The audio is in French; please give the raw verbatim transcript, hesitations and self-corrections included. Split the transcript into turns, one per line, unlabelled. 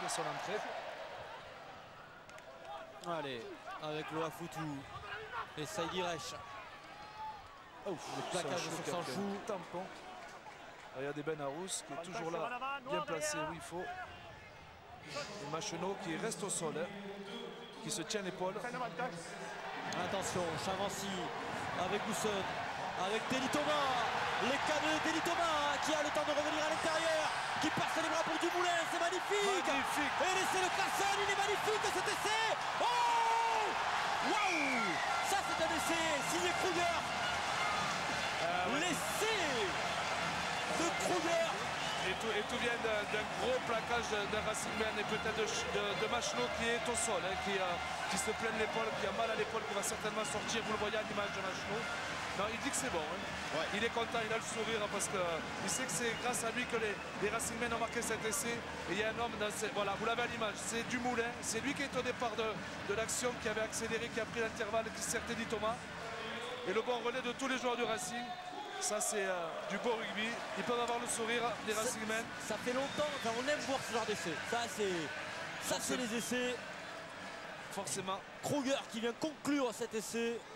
de son entrée.
Allez, avec Loafoutou et Saïdi Reich. Oh, le plaquage sur Sanchou.
Tampon. Regardez Ben Arous qui est toujours là, bien placé où il faut. Et Machenot qui reste au sol, hein, qui se tient l'épaule.
Attention, Chavancy avec Gousson, avec Deli Thomas. Les caneux Deli Thomas qui a le temps de revenir à l'intérieur, qui passe les bras pour Dumoulin, c'est magnifique.
Magnifique.
Et l'essai de Carson, il est magnifique cet essai. Oh, waouh, ça c'est un essai signé Kruger. Euh, ouais. L'essai de Kruger.
Et tout, et tout vient d'un gros plaquage de Racingman et peut-être de, de, de Machenot qui est au sol, hein, qui, euh, qui se plaint de l'épaule, qui a mal à l'épaule, qui va certainement sortir. Vous le voyez à l'image de Machenot. Non, il dit que c'est bon. Hein. Ouais. Il est content, il a le sourire parce qu'il sait que c'est grâce à lui que les, les Racingmen ont marqué cet essai. Et il y a un homme dans ces, voilà, vous l'avez à l'image, c'est Dumoulin. C'est lui qui est au départ de, de l'action, qui avait accéléré, qui a pris l'intervalle, qui sert Teddy Thomas. Et le bon relais de tous les joueurs du Racing. Ça c'est euh, du beau rugby, ils peuvent avoir le sourire, les Racingmen.
Ça fait longtemps, enfin, on aime voir ce genre d'essai. Ça c'est ça c'est les essais.
Forcément.
Kruger qui vient conclure cet essai.